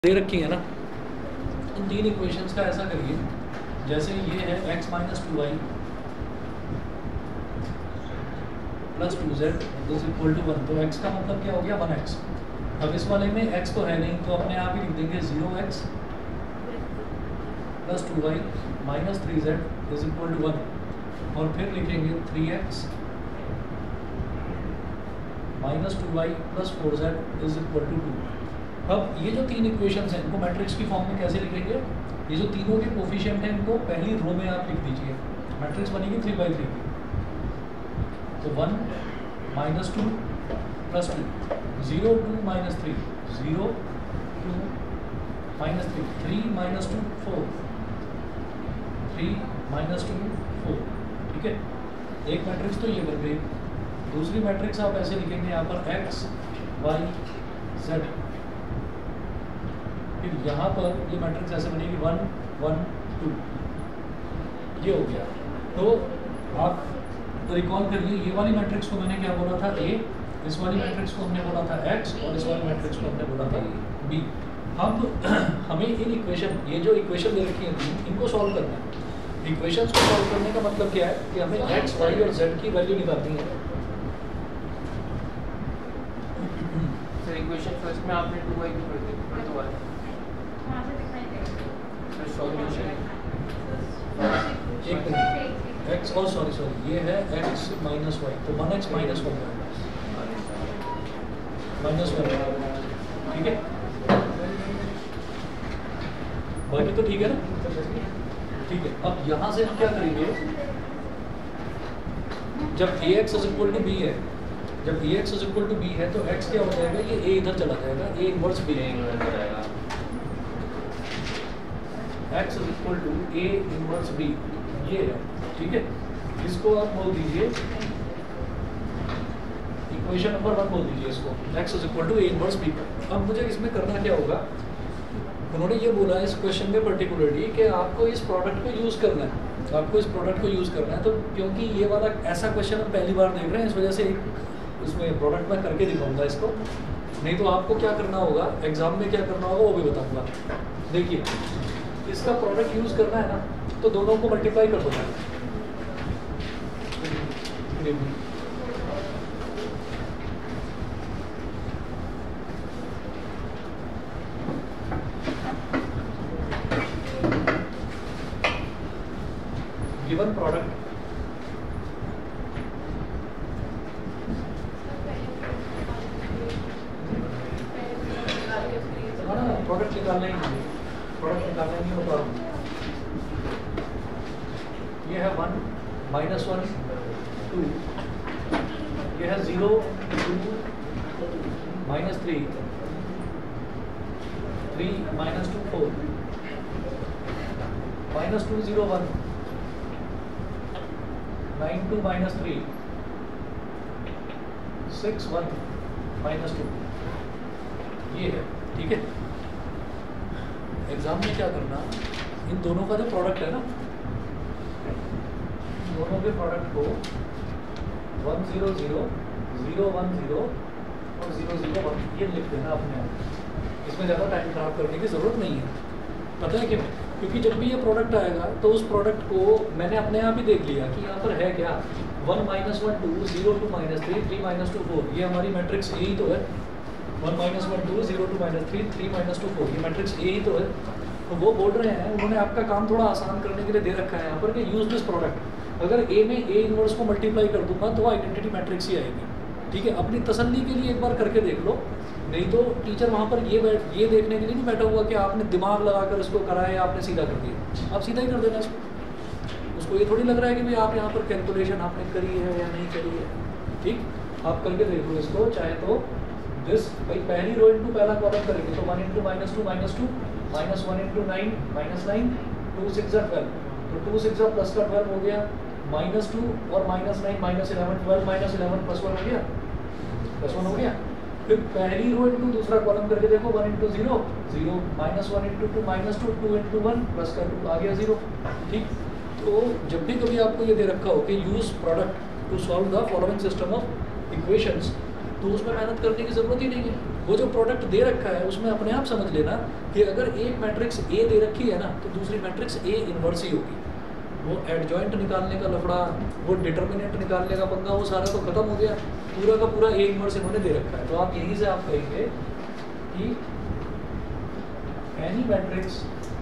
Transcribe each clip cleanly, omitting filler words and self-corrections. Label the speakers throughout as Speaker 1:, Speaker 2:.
Speaker 1: दे रखी है ना, इन तीन इक्वेशंस का ऐसा करिए जैसे ये है x minus 2y plus 2z is equal to 1। तो x का मतलब क्या हो गया 1x। अब इस वाले में x तो है नहीं तो अपने आप ही लिख देंगे 0x plus 2y minus 3z is equal to 1 और फिर लिखेंगे 3x minus 2y plus 4z is equal to 2। अब ये जो तीन इक्वेशंस हैं इनको मैट्रिक्स की फॉर्म में कैसे लिखेंगे? ये जो तीनों के कोफिशिएंट हैं इनको पहली रो में आप लिख दीजिए। मैट्रिक्स बनेगी 3/3 की। तो 1 minus 2 plus 2 0 2 minus 3 0 2 minus 3 3 minus 2 4 3 minus 2 4। ठीक है, एक मैट्रिक्स तो ये बन गई। दूसरी मैट्रिक्स आप ऐसे लिखेंगे यहाँ पर x y z। फिर यहाँ पर ये मैट्रिक्स ऐसे बनेगी 1 1 2। ये हो गया। तो आप रिकॉल करिए, ये वाली मैट्रिक्स को मैंने क्या बोला था a, इस वाली मैट्रिक्स को हमने बोला था x और इस वाली मैट्रिक्स को हमने बोला था b। अब हमें इन इक्वेशन, ये जो इक्वेशन दे रखी है इनको सॉल्व करना है। इक्वेशंस को सॉल्व करने का मतलब क्या है कि हमें x y और z की वैल्यू निकालनी है।
Speaker 2: सर इक्वेशन फर्स्ट में आपने 2y की पढ़ दो है
Speaker 1: एक मिनट, x और सॉरी ये है x माइनस वाई, तो 1x माइनस 1 माइनस 1। ठीक है, बाकी तो ठीक है ना? ठीक है, अब यहाँ से हम क्या करेंगे, जब ax is equal to b है, जब ax is equal to b है तो x क्या हो जाएगा, ये a इधर चला जाएगा, a इनवर्स b हो जाएगा। x is equal to a inverse b, ये है। ठीक है, इसको आप बोल दीजिए इक्वेशन नंबर 1 बोल दीजिए इसको, x is equal to a inverse b। अब मुझे इसमें करना क्या होगा, उन्होंने ये बोला है इस क्वेश्चन में पर्टिकुलरली कि आपको इस प्रोडक्ट को यूज़ करना है, आपको इस प्रोडक्ट को यूज़ करना है। तो क्योंकि ये वाला ऐसा क्वेश्चन हम पहली बार देख रहे हैं, इस वजह से इसमें प्रोडक्ट में करके दिखाऊंगा इसको, नहीं तो आपको क्या करना होगा एग्जाम में, क्या करना होगा वो भी बताऊंगा। देखिए, इसका प्रोडक्ट यूज़ करना है ना, तो दोनों को मल्टीप्लाई कर दो। गिवन प्रोडक्ट प्रोडक्ट निकालना ही नहीं, प्रोडक्ट निकालना ही नहीं होता। ये है 1 माइनस 1 2, ये है 0 2 minus 3 3 minus 2 4 minus 2 0 1 9 2 minus 3 6 1 minus 2। ये है। ठीक है, एग्जाम में क्या करना, इन दोनों का जो प्रोडक्ट है ना, दोनों के प्रोडक्ट को 1 0 0 0 1 0 और 0 0 1 ये लिख देना अपने आप। इसमें ज़्यादा टाइम खराब करने की ज़रूरत नहीं है। पता है क्यों? क्योंकि जब भी ये प्रोडक्ट आएगा तो उस प्रोडक्ट को मैंने अपने आप ही देख लिया कि यहाँ पर है क्या, 1 माइनस 1 2 0 2 माइनस 3 3 माइनस 2 4। ये हमारी मैट्रिक्स ए ही तो है। 1 माइनस 1 2 0 2 माइनस 3 3 माइनस 2 4, ये मैट्रिक्स ए ही तो है। तो वो बोल रहे हैं, उन्होंने आपका काम थोड़ा आसान करने के लिए दे रखा है यहाँ पर कि यूज दिस प्रोडक्ट। अगर ए में ए इनवर्स को मल्टीप्लाई कर दूंगा तो आइडेंटिटी मैट्रिक्स ही आएगी। ठीक है, अपनी तसल्ली के लिए एक बार करके देख लो, नहीं तो टीचर वहाँ पर ये देखने के लिए नहीं बैठा हुआ कि आपने दिमाग लगाकर इसको करा है, आपने सीधा कर दिया। आप सीधा ही कर देना इसको, उसको ये थोड़ी लग रहा है कि भाई आप यहाँ पर कैलकुलेशन आपने करी है या नहीं करी है। ठीक, आप करके देख लो इसको, चाहे तो दिस भाई पहली रो इंटू पहला कॉलम करेंगे तो 1 into minus 2 minus 2 minus 1 into 9 minus 9 2 6 12, तो 2 6 प्लस का 12 हो गया, माइनस 2 और माइनस 9 माइनस 11 12 माइनस 11 प्लस 1 हो गया, प्लस 1 हो गया। फिर पहली रो इंटू दूसरा कॉलम करके देखो, 1 into 0 0 minus 1 into 2 minus 2 2 into 1 plus का 2 आ गया 0। ठीक, तो जब भी कभी आपको ये दे रखा हो कि use product to solve the following system of equations, तो उसमें मेहनत करने की ज़रूरत ही नहीं है। वो जो प्रोडक्ट दे रखा है उसमें अपने आप समझ लेना कि अगर एक मैट्रिक्स ए दे रखी है ना तो दूसरी मैट्रिक्स ए इन्वर्स ही होगी। वो एडजॉइंट निकालने का लफड़ा, वो डिटर्मिनेंट निकालने का पंगा, वो सारा तो खत्म हो गया। पूरा का पूरा ए इन्वर्स इन्होंने दे रखा है। तो आप यहीं से आप कहेंगे कि any matrix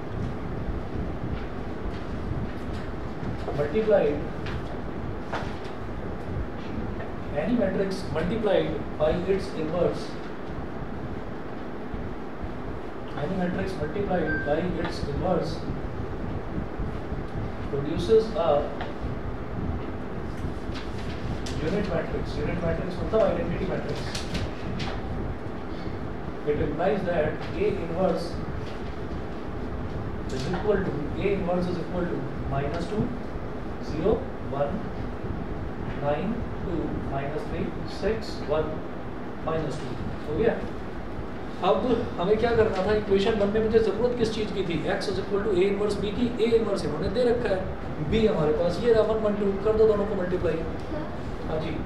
Speaker 1: multiplied by its inverse, produces a unit matrix मतलब identity matrix. It implies that A inverse is equal to -2 0 1 9 2 -3 6 1 -2 हो गया। अब हमें क्या करना था, इक्वेशन 1 में मुझे ज़रूरत किस चीज़ की थी, x = A इनवर्स b की। A इनवर्स इन्होंने दे रखा है, b हमारे पास ये रहा 1 1 2, कर दो दोनों को मल्टीप्लाई। हाँ जी,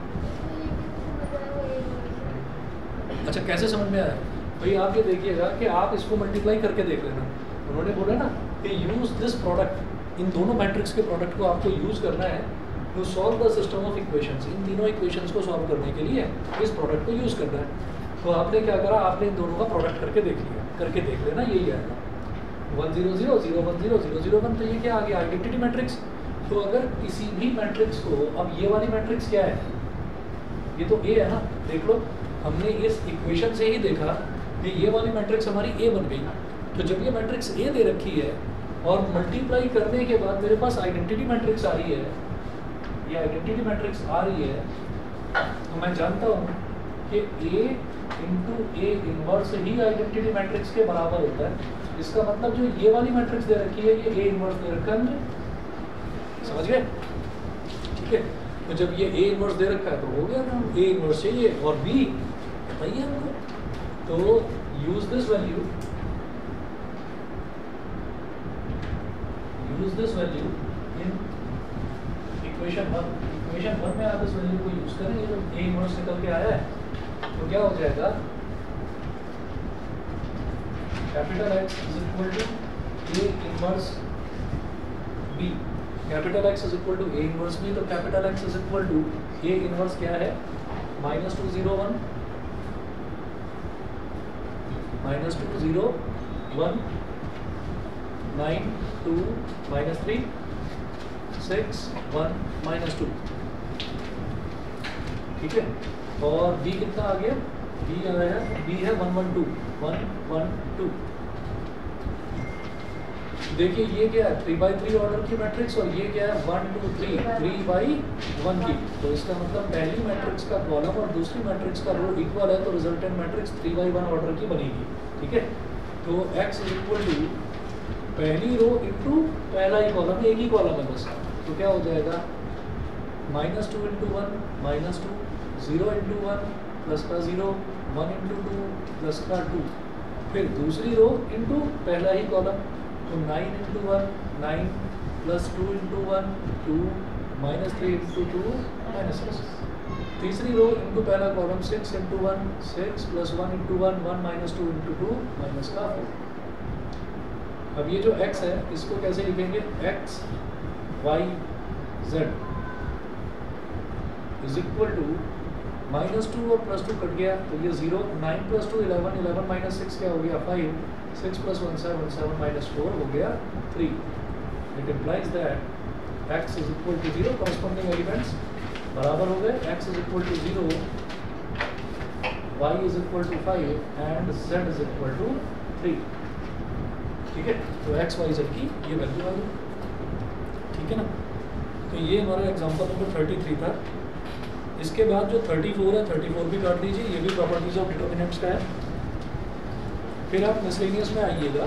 Speaker 1: अच्छा कैसे समझ में आया भाई? आप ये देखिएगा कि आप इसको मल्टीप्लाई करके देख लेना। उन्होंने बोला ना कि यूज़ दिस प्रोडक्ट, इन दोनों मैट्रिक्स के प्रोडक्ट को आपको यूज़ करना है to solve the system of equations. इन तीनों इक्वेशंस को सॉल्व करने के लिए इस प्रोडक्ट को यूज़ करना है। तो आपने क्या करा, आपने इन दोनों का प्रोडक्ट करके देख लिया, करके देख लेना, यही आएगा 1 0 0 0 1 0 0 0 1। तो ये क्या आ गया, आइडेंटिटी मैट्रिक्स। तो अगर किसी भी मैट्रिक्स को, अब ये वाली मैट्रिक्स क्या है, ये तो ए है ना, देख लो हमने इस इक्वेशन से ही देखा कि ये वाली मैट्रिक्स हमारी ए बन गई। तो जब ये मैट्रिक्स ए दे रखी है और मल्टीप्लाई करने के बाद मेरे पास आइडेंटिटी मैट्रिक्स आ रही है, ये आइडेंटिटी मैट्रिक्स आ रही है, तो मैं जानता हूँ कि A इंटू ए इनवर्स ही आइडेंटिटी मैट्रिक्स के बराबर होता है। इसका मतलब जो ये वाली मैट्रिक्स दे रखी है, ये A इनवर्स दे रखा है मुझे, समझ गए? ठीक है, तो जब ये A इनवर्स दे रखा है तो हो गया ना, A इनवर्स चाहिए और B बताइए हमको। तो use this value in equation 1 में आप इस वैल्यू को यूज करें। ये जो A इनवर्स निकल के आया है तो क्या हो जाएगा, capital X = A inverse B। Capital X = A inverse B, तो कैपिटल X = A इनवर्स क्या है, -2 0 1 -2 0 1 9 2 -3 6 1 -2। ठीक है, और B कितना आ गया, B आया है, B है 1 1 2 1 1 2। देखिए ये क्या है, 3/3 ऑर्डर की मैट्रिक्स, और ये क्या है 1 2 3 3/1 की। तो इसका मतलब पहली मैट्रिक्स का कॉलम और दूसरी मैट्रिक्स का रो इक्वल है, तो रिजल्टेंट मैट्रिक्स 3/1 ऑर्डर की बनेगी। ठीक है, तो X = पहली रो इंटू पहला ही कॉलम, एक ही कॉलम है बस। तो क्या हो जाएगा, -2 × 1 -2 0 × 1 प्लस का 0 1 × 2 प्लस का 2, फिर दूसरी रो इंटू पहला ही कॉलम, तो 9 × 1 9 प्लस 2 × 1 2 -3 × 2 -6। तीसरी रो इंटू पहला कॉलम 6 × 1 6 प्लस 1 × 1 1 -2 × 2 -4। अब ये जो x है इसको कैसे लिखेंगे, x y z = -2 और +2 कट गया तो ये 0 9 + 2 11 11 - 6 क्या हो गया 5 6 + 1 7 7 - 4 हो गया 3। It implies that x = 0, corresponding elements बराबर हो गए, x = 0 y = 5 एंड z = 3। ठीक है, तो x y z की ये वैल्यू आ गई। ठीक है ना, तो ये हमारा एग्जांपल नंबर 33 था। इसके बाद जो 34 है 34 भी काट लीजिए, ये भी प्रॉपर्टीज ऑफ डिटर्मिनेंट्स का है। फिर आप मिसलेनियस में आइएगा।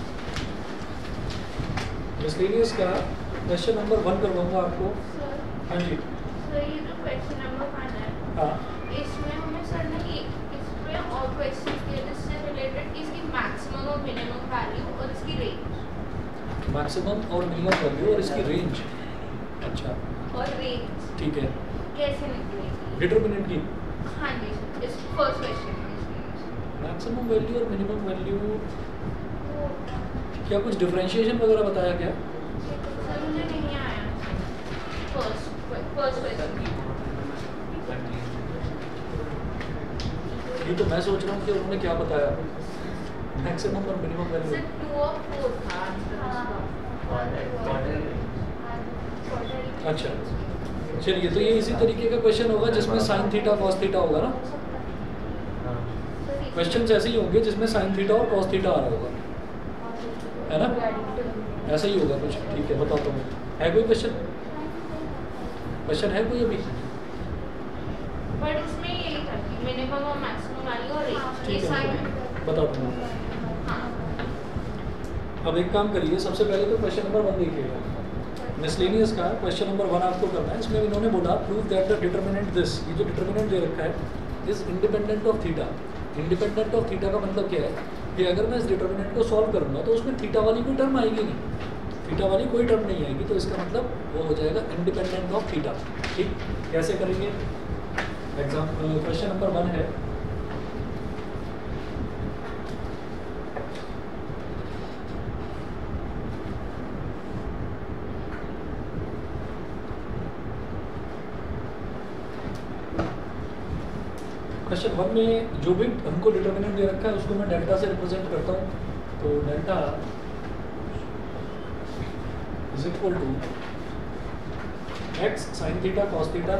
Speaker 1: मिसलेनियस का क्वेश्चन नंबर 1 करवाऊंगा आपको। हाँ जी,
Speaker 3: सर ये जो क्वेश्चन नंबर 1 है,
Speaker 1: हाँ
Speaker 3: इसमें हमें सर ने इसमें और क्वेश्चंस दिए जिससे रिलेटेड इसकी मैक्सिमम और मिनिमम वैल्यू और इसकी रेंज,
Speaker 1: मैक्सिमम और मिनिमम वैल्यू और इसकी रेंज। अच्छा
Speaker 3: और रेंज
Speaker 1: ठीक है,
Speaker 3: कैसे निकलेगी
Speaker 1: डिटर्मिनेंट की।
Speaker 3: हाँ जी सर, इस फर्स्ट क्वेश्चन में
Speaker 1: मैक्सिमम वैल्यू और मिनिमम वैल्यू, क्या कुछ डिफरेंशिएशन वगैरह बताया क्या?
Speaker 3: सर मुझे नहीं आया फर्स्ट क्वेश्चन।
Speaker 1: ये तो मैं सोच रहा हूँ कि उन्होंने क्या बताया, मैक्सिमम और मिनिमम
Speaker 3: सर
Speaker 1: वैल्यू।
Speaker 3: 2 और 4 था
Speaker 1: अच्छा चलिए, तो ये इसी तरीके का क्वेश्चन होगा जिसमें साइन थीटा कॉस थीटा होगा ना। क्वेश्चंस ऐसे ही होंगे जिसमें साइन थीटा और कॉस थीटा आ रहा होगा, है ना? ऐसा ही होगा कुछ। ठीक है, बताता हूँ। है कोई क्वेश्चन? क्वेश्चन है कोई अभी?
Speaker 3: बट उसमें यही था कि मिनिमम और मैक्सिमम वैल्यू और रेंज, ये
Speaker 1: ठीक है,
Speaker 3: साइन।
Speaker 1: बताता हूँ।
Speaker 3: हाँ
Speaker 1: अब एक काम करिए, सबसे पहले तो क्वेश्चन नंबर 1 देखिएगा, मिसलेनियस का क्वेश्चन नंबर 1 आपको करना है। इसमें इन्होंने बोला prove that the determinant this, ये जो डिटर्मिनेंट दे रखा है is independent of theta. Independent of theta का मतलब क्या है कि अगर मैं इस डिटर्मिनेंट को सॉल्व करूँगा तो उसमें थीटा वाली कोई टर्म आएगी नहीं, थीटा वाली कोई टर्म नहीं आएगी, तो इसका मतलब वो हो जाएगा इंडिपेंडेंट ऑफ थीटा। ठीक, कैसे करेंगे? एग्जाम्पल क्वेश्चन नंबर 1 है, क्वेश्चन 1 में जो भी हमको डिटर्मिनेंट दे रखा है उसको मैं डेल्टा से रिप्रेजेंट करता हूँ। तो delta is equal to x sine theta cos theta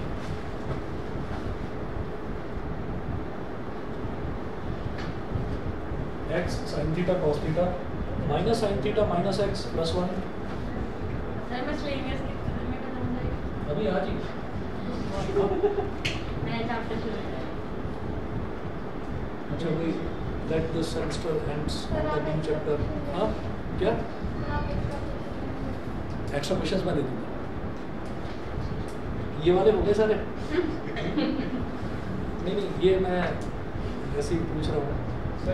Speaker 1: x sine theta cos theta minus sine theta minus x plus 1।
Speaker 3: Sir मैं स्लेनियस लिखती हूँ, मेरे को समझ
Speaker 1: अभी आज ही
Speaker 3: मैं चैप्टर शुरू किया।
Speaker 1: अच्छा भाई, let this semester ends on the new chapter. हाँ क्या एक्स्ट्रा क्वेश्चंस मैं दे दूँगा, ये वाले हो गए सारे? नहीं, ये मैं ऐसे ही पूछ रहा हूँ।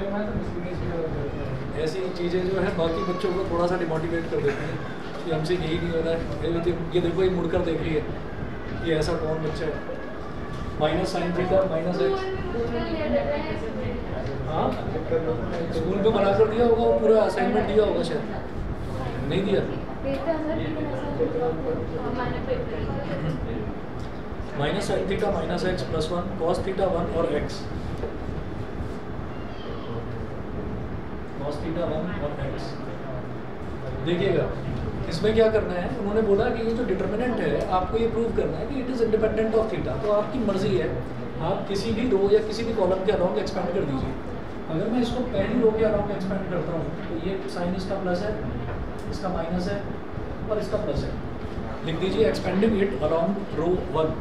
Speaker 1: ऐसी चीज़ें जो है बाकी बच्चों को थोड़ा सा डिमोटिवेट कर देती हैं कि हमसे यही नहीं हो रहा है। ये देखो, ये मुड़कर देख रही है, ये ऐसा कौन बच्चा है? Minus sine theta minus x. हाँ, स्कूल में बना कर दिया होगा, वो पूरा असाइनमेंट दिया होगा शायद, नहीं दिया? Minus sine theta minus x plus 1 cos theta 1 और एक्स, कॉस थीटा 1 और एक्स। देखिएगा इसमें क्या करना है, उन्होंने बोला कि ये जो डिटर्मिनेंट है आपको ये प्रूव करना है कि it is independent of theta. तो आपकी मर्जी है, आप किसी भी रो या किसी भी कॉलम के अलोंग एक्सपेंड कर दीजिए। अगर मैं इसको पहली रो के अलोंग एक्सपेंड करता हूँ तो ये साइन इसका प्लस है, इसका माइनस है और इसका प्लस है। लिख दीजिए expanding it along row 1।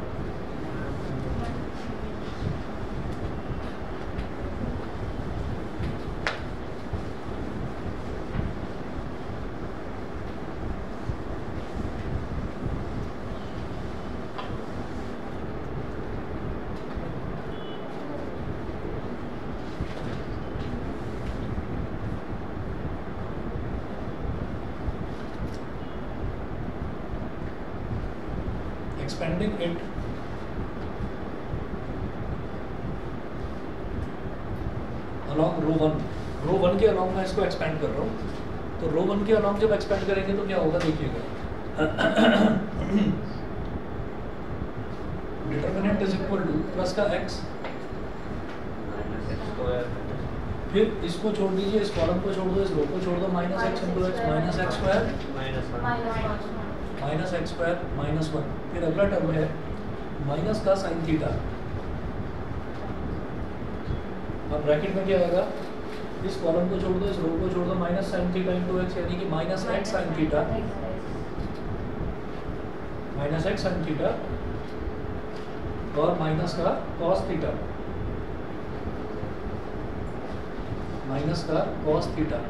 Speaker 1: expanding it along row 1। Row 1 के along मैं इसको एक्सपेंड कर रहा हूँ, तो रो 1 के along जब एक्सपेंड करेंगे तो क्या होगा देखिएगा। Determinant is equal to plus का x, फिर इसको छोड़ दीजिए, इस कॉलम को छोड़ दो, इस रो को छोड़ दो, minus x into x minus x square minus x square minus 1। फिर अगला टर्म है माइनस का साइन थीटा। अब ब्रैकेट में क्या आएगा, इस कॉलम को छोड़ दो, इस रो को छोड़ दो, minus sine theta into x, यानी कि minus x sine theta minus x sine theta और माइनस का कॉस थीटा माइनस का कॉस थीटा।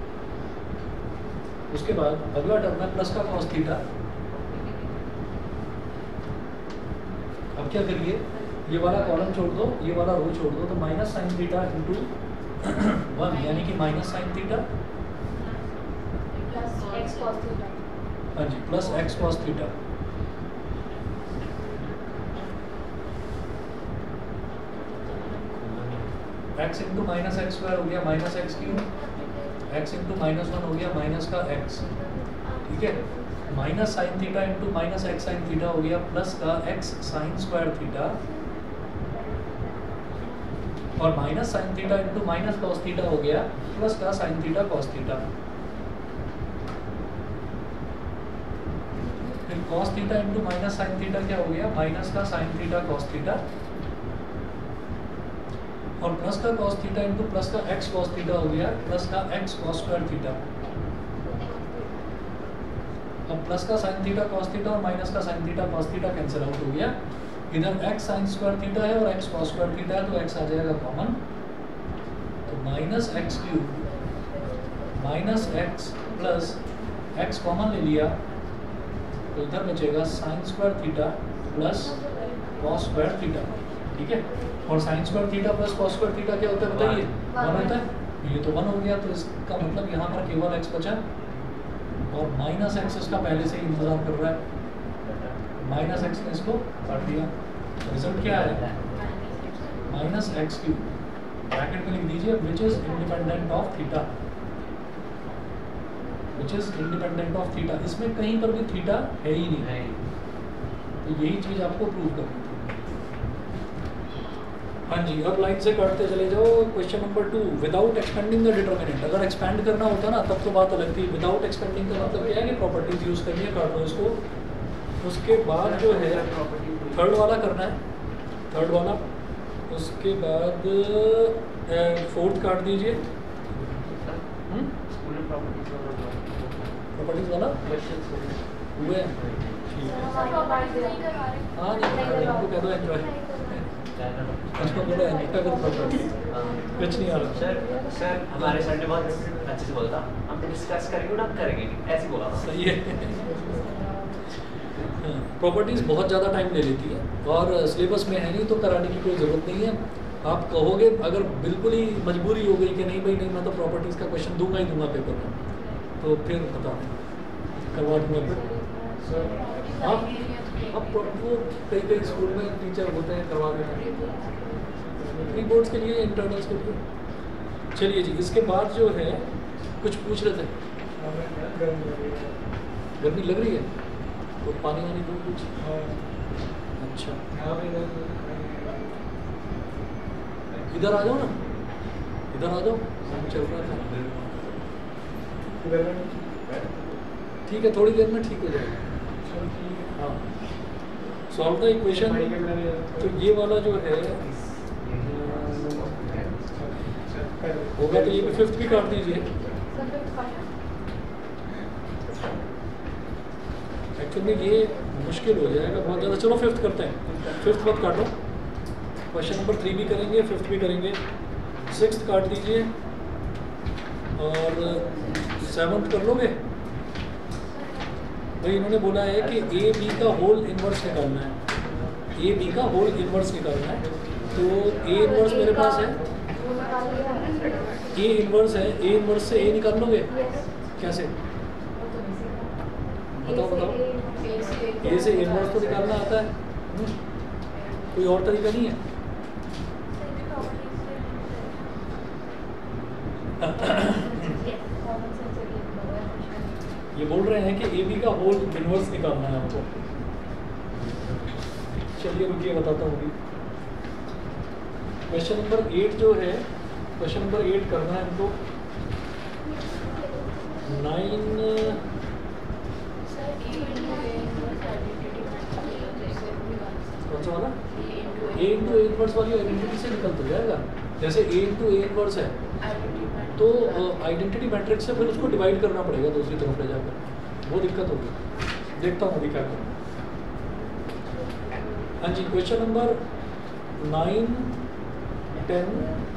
Speaker 1: उसके बाद अगला टर्म है प्लस का कॉस थीटा। अब क्या करिए, ये वाला कॉलम छोड़ दो, ये वाला रो छोड़ दो, तो माइनस साइन थीटा इंटू 1 यानी कि minus sine theta
Speaker 3: plus x cos theta.
Speaker 1: हाँ जी, plus x cos theta. x into minus x square हो गया minus x cube, x into -1 हो गया माइनस का x, ठीक है। Minus sine theta into minus x sine theta हो गया प्लस का x साइन स्क्वायर थीटा, और minus sine theta into minus cos theta हो गया प्लस का साइन थीटा कॉस थीटा। फिर cos theta into minus sine theta क्या हो गया, माइनस का साइन थीटा कॉस थीटा, और प्लस का कॉस थीटा इंटू प्लस का एक्स कॉस थीटा हो गया प्लस का एक्स कॉस स्क्वायर थीटा। अब प्लस का साइन थीटा कॉस थीटा और माइनस का sine theta cos theta cancel out हो गया। इधर एक्स साइन स्क्वायर थीटा है और एक्स कॉस स्क्वायर थीटा है, तो एक्स आ जाएगा कॉमन, तो minus x cube minus x plus x common ले लिया, तो इधर बचेगा sine square theta plus cos square theta, ठीक है। और sine square theta plus cos square theta क्या होता है बताइए, 1 होता है। ये तो 1 हो गया, तो इसका मतलब यहाँ पर केवल x बचा, और माइनस एक्स इसका पहले से ही इंतजार कर रहा है, माइनस एक्स ने इसको काट दिया, तो रिजल्ट क्या है माइनस एक्स क्यूब, ब्रैकेट में लिख दीजिए which is independent of theta, which is independent of theta. इसमें कहीं पर भी थीटा है ही नहीं, तो यही चीज आपको प्रूव करनी थी। हाँ जी, अब लाइन से काटते चले जाओ। Question number 2, without expanding the determinant. अगर एक्सपेंड करना होता ना तब तो बात अलग थी, विदाउट एक्सपेंडिंग का मतलब क्या है कि प्रॉपर्टीज यूज करनी है, काट लो इसको। उसके बाद जो है थर्ड वाला करना है, थर्ड वाला, उसके बाद फोर्थ काट दीजिए। प्रॉपर्टीज वाला हुए, हाँ जी, कह दो एंजॉय, कुछ नहीं आ रहा
Speaker 4: सर हमारे सर ने बहुत अच्छे से बोला था, हम डिस्कस करेंगे ना करेंगे, ऐसे बोला था।
Speaker 1: सही है। प्रॉपर्टीज बहुत ज़्यादा टाइम ले लेती है और सिलेबस में है नहीं, तो कराने की कोई ज़रूरत नहीं है। आप कहोगे अगर बिल्कुल ही मजबूरी हो गई कि नहीं भाई नहीं, मैं तो प्रॉपर्टीज़ का क्वेश्चन दूंगा ही दूंगा पेपर में, तो फिर बता दें, करवा दूंगा फिर। आप अब वो कई स्कूल में टीचर होते हैं, करवा देते हैं प्री बोर्ड्स के लिए, इंटरनल्स के लिए। चलिए जी, इसके बाद जो है कुछ पूछ रहे थे, गर्मी लग रही है तो पानी वानी दो कुछ। अच्छा, इधर आ जाओ ना, इधर आ जाओ, चल रहा था, ठीक है, थोड़ी देर में ठीक हो जाएगा। हाँ, सॉल्व द इक्वेशन। तो ये वाला जो है होगा, तो ये भी फिफ्थ भी काट दीजिए। एक्चुअली ये मुश्किल हो जाएगा बहुत ज़्यादा, चलो फिफ्थ करते हैं, फिफ्थ मत काटो। क्वेश्चन नंबर 3 भी करेंगे, फिफ्थ भी करेंगे, सिक्स्थ काट दीजिए और सेवन्थ कर लोगे। भाई इन्होंने बोला है कि ए बी का होल इनवर्स निकालना है, ए बी का होल इनवर्स निकालना है। तो ए इनवर्स मेरे पास है, ए इनवर्स है, ए इनवर्स से ए निकाल लोगे कैसे, बताओ बताओ। ए से इनवर्स तो निकालना आता है, कोई और तरीका नहीं है। ये बोल रहे हैं कि ए बी का होल इनवर्स निकालना है हमको। चलिए रुकिए बताता हूँ। क्वेश्चन नंबर 8 जो है, क्वेश्चन नंबर 8 करना है हमको। 9 कौन सा वाला, ए इंटू ए इनवर्स वाली आइडेंटिटी से निकल तो जाएगा। जैसे ए इंटू ए इनवर्स है तो आइडेंटिटी मैट्रिक्स से फिर उसको डिवाइड करना पड़ेगा दूसरी तरफ ले जाकर, वो दिक्कत होगी। देखता हूँ अभी क्या करूँ। हाँ जी, क्वेश्चन नंबर 9, 10,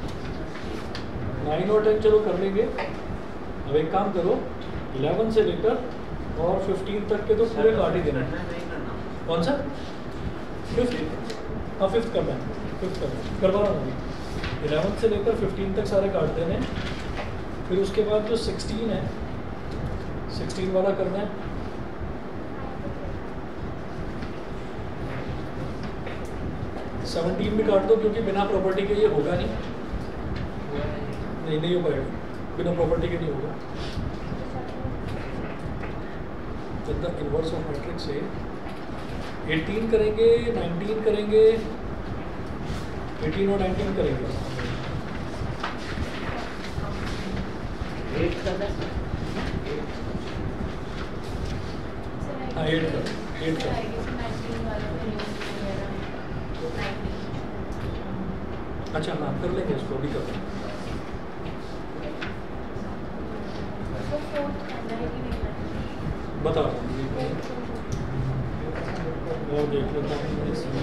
Speaker 1: 9 और 10 चलो कर लेंगे। अब एक काम करो, 11 से लेकर और 15 तक के तो पूरे काट ही देना है। कौन सा, फिफ्थ? हाँ फिफ्थ करना है, फिफ्थ करना है, करवा रहा हूँ। 11 से लेकर 15 तक सारे काट देने, फिर उसके बाद जो 16 है, 16 वाला करना है। सेवनटीन भी काट दो क्योंकि बिना प्रॉपर्टी के ये होगा नहीं। नहीं हो पाएगा, बिना प्रॉपर्टी के नहीं होगा। द इनवर्स ऑफ मैट्रिक्स से 18 करेंगे, 19 करेंगे, 18 और 19 करेंगे।
Speaker 4: 8 करना है।
Speaker 1: हाँ 8 कर। अच्छा हाँ कर लेंगे इसको, अभी कर लेंगे। बता रहा हूँ और देख लेता हूँ इसमें।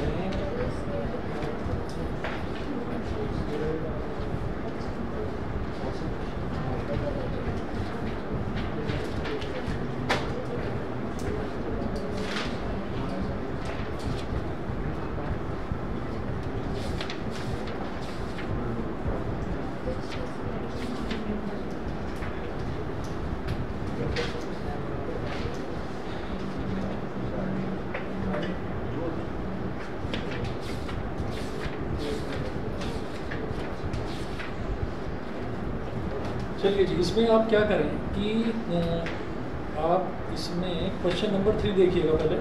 Speaker 1: चलिए जी, इसमें आप क्या करें कि आप इसमें क्वेश्चन नंबर 3 देखिएगा पहले।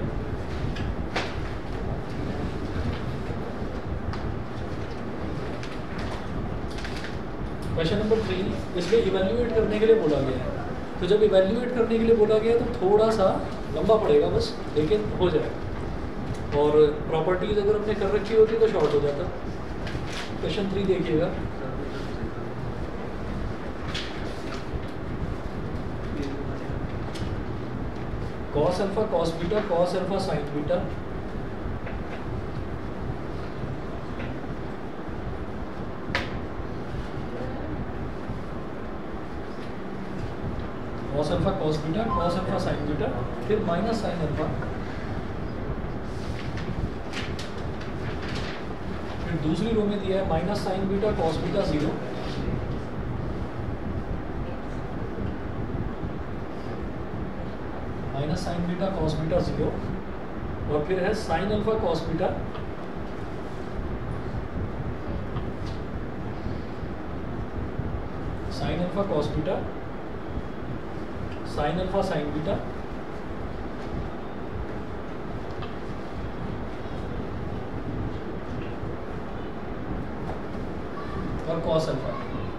Speaker 1: क्वेश्चन नंबर 3 इसमें इवैल्यूएट करने के लिए बोला गया है। तो जब इवैल्यूएट करने के लिए बोला गया तो थोड़ा सा लंबा पड़ेगा बस, लेकिन हो जाएगा। और प्रॉपर्टीज अगर हमने कर रखी होती तो शॉर्ट हो जाता। क्वेश्चन 3 देखिएगा। cos alpha cos beta cos alpha sin beta cos alpha cos beta cos alpha sin beta, फिर माइनस sin अल्फा, फिर दूसरी रो में दिया है minus sin beta cos beta 0, minus sine beta cos beta 0, और फिर है sine alpha cos beta, sine alpha cos beta, sine alpha sine beta, और कॉस अल्फा।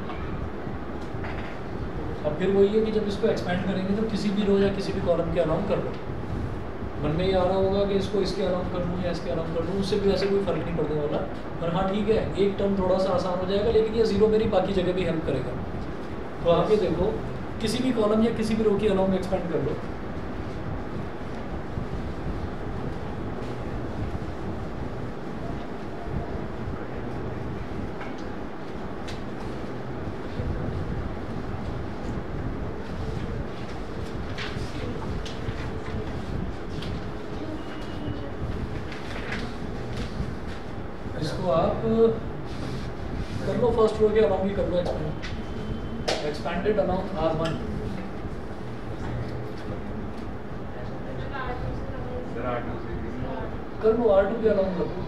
Speaker 1: अब फिर वही है कि जब इसको एक्सपेंड करेंगे तो किसी भी रो या किसी भी कॉलम के अलाउंड कर लो। मन में ये आ रहा होगा कि इसको इसके अलाउंड कर लूँ या इसके अलाउंड कर लूँ, उससे भी वैसे कोई फर्क नहीं पड़ने वाला। पर हाँ ठीक है, एक टर्म थोड़ा सा आसान हो जाएगा, लेकिन ये 0 मेरी बाकी जगह भी हेल्प करेगा। तो आप ये देखो, किसी भी कॉलम या किसी भी रो के अलाउंड एक्सपेंड कर लो। इसको आप कर लो, फर्स्ट रो के अलाउंड ही कर लो एक्सपेंडेड अलाउंड R1। कर लो R2 के अलाउंड कर लो,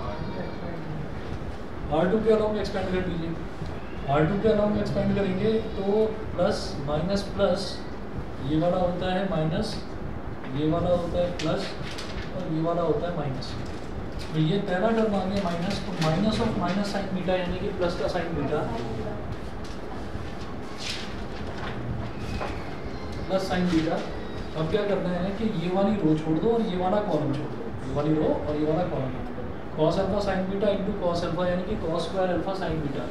Speaker 1: R2 के अलाउंड एक्सपेंड कर दीजिए। R2 के अलाउंड एक्सपेंड करेंगे तो प्लस माइनस प्लस, ये वाला होता है माइनस, ये वाला होता है प्लस, और ये वाला होता है माइनस। तो ये पहला टर्म आ गया माइनस, तो minus of minus sine beta यानी कि प्लस का sine beta plus sine beta. अब क्या करना है कि ये वाली रो छोड़ दो और ये वाला कॉलम छोड़ दो, ये वाली रो और ये वाला column. Cos alpha sine beta into cos alpha यानी कि cos square alpha sine beta.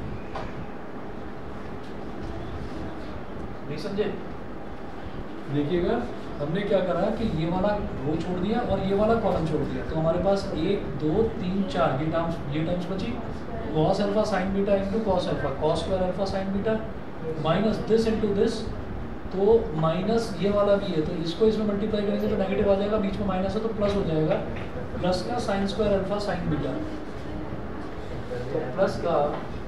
Speaker 1: नहीं समझे? देखिएगा, हमने क्या करा कि ये वाला रो छोड़ दिया और ये वाला कॉलम छोड़ दिया, तो हमारे पास 1 2 3 4 ये टर्म्स बची। Cos alpha sine beta into cos alpha cos square alpha sine beta, minus this into this, तो माइनस ये वाला भी है, तो इसको इसमें मल्टीप्लाई करेंगे तो नेगेटिव आ जाएगा, बीच में माइनस है तो प्लस हो जाएगा, प्लस का sine square alpha sine beta. तो प्लस का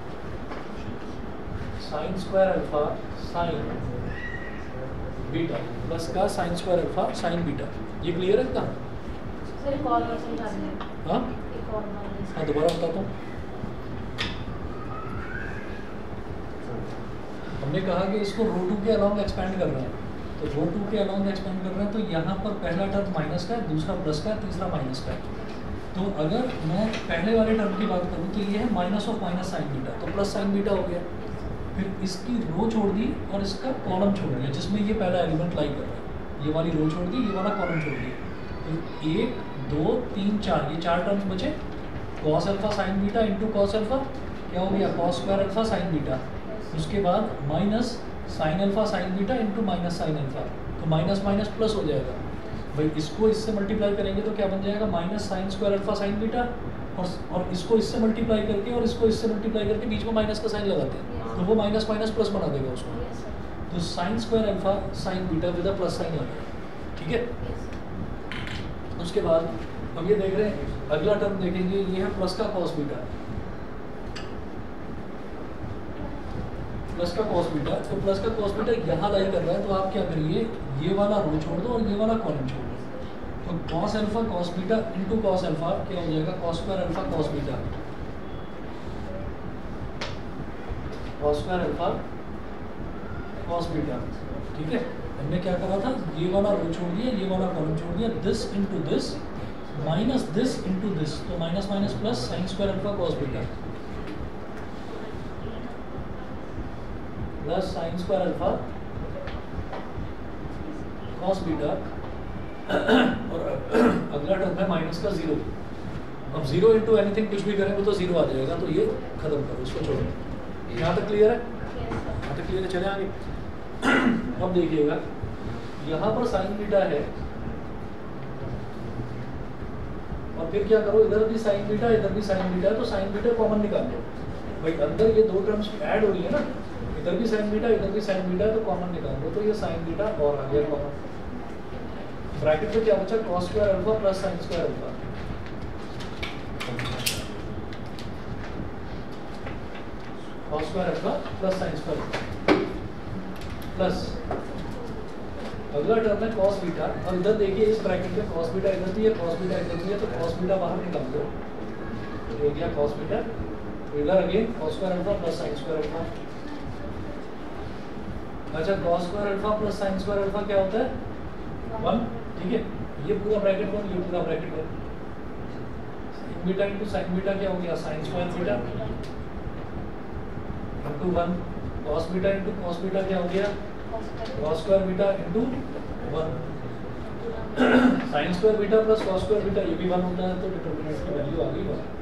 Speaker 1: sine square alpha sine beta, plus का sine square alpha sine beta. ये क्लियर है इतना? हाँ हाँ, दोबारा बताता हूँ। हमने कहा कि इसको रो 2 के अलॉन्ग एक्सपेंड कर रहे हैं, तो रो 2 के अलॉन्ग एक्सपेंड कर रहे हैं, तो यहाँ पर पहला टर्म माइनस का है, दूसरा प्लस का है, तीसरा माइनस का है। तो अगर मैं पहले वाले टर्म की बात करूँ तो ये है minus of minus sine beta, तो प्लस साइन बीटा हो गया। फिर इसकी रो छोड़ दी और इसका कॉलम छोड़ दिया जिसमें ये पहला एलिमेंट लाई कर रहा है, ये वाली रो छोड़ दी, ये वाला कॉलम छोड़ दिया। तो 1 2 3 4 ये 4 टर्म्स बचे। Cos alpha sine beta into cos alpha क्या हो गया, cos square alpha sine beta. उसके बाद minus sine alpha sine beta into minus sine alpha, तो माइनस माइनस प्लस हो जाएगा भाई। इसको इससे मल्टीप्लाई करेंगे तो क्या बन जाएगा, minus sine square alpha sine beta, और इसको इससे मल्टीप्लाई करके और इसको इससे मल्टीप्लाई करके बीच में माइनस का साइन लगाते हैं, तो वो माइनस माइनस प्लस बना देगा उसको। तो sine square alpha sine beta with plus sine आ गया, ठीक है। उसके बाद हम ये देख रहे हैं, अगला टर्म देखेंगे, ये है प्लस का कॉस बीटा, प्लस का कॉस बीटा। तो प्लस का कॉस बीटा यहाँ लाई कर रहा है, तो आप क्या करिए, ये वाला रो छोड़ दो और ये वाला कॉलम छोड़ दो। तो cos alpha cos beta into cos alpha क्या हो जाएगा, cos square alpha cos beta, cos square alpha cos beta, ठीक है। हमने क्या करा था, ये वाला रो छोड़ दिया, ये वाला कॉलम छोड़ दिया, this into this minus this into this, तो minus minus plus sine square alpha cos beta plus sine square alpha cos beta. और अगला टर्म है माइनस का 0। अब 0 इंटू एनीथिंग कुछ भी करेंगे तो 0 आ जाएगा, तो ये खत्म करो, इसको छोड़ो। यहाँ तक क्लियर है, यहाँ तक क्लियर है, चले आगे। अब देखिएगा, यहाँ पर साइन बीटा है और फिर क्या करो, इधर भी साइन बीटा इधर भी साइन बीटा है, तो साइन बीटा कॉमन निकाल लो भाई। अंदर ये दो टर्म्स ऐड हो रही है ना, इधर भी साइन बीटा इधर भी साइन बीटा है, तो कॉमन निकाल लो, तो ये साइन बीटा और आ गया कॉमन। ब्रैकेट में क्या बचा, cos square alpha plus sine square alpha, cos square alpha plus sine square alpha, plus अगला टर्म है कॉस बीटा। और इधर देखिए, इस ब्रैकेट में कॉस बीटा इधर भी है, कॉस बीटा इधर भी है, तो कॉस बीटा बाहर निकाल दो, तो हो गया कॉस बीटा। इधर again cos square alpha plus sine square alpha. अच्छा, cos square alpha plus sine square alpha क्या होता है, 1, ठीक है। ये पूरा ब्रैकेट 1, ये पूरा bracket 1। Sine beta into sine beta क्या हो गया, sine square beta into 1। Cos beta into cos beta क्या हो गया, cos square beta into 1। Sine square beta plus cos square beta ये भी 1 होता है, तो डिटरमिनेंट की वैल्यू आ गई 1,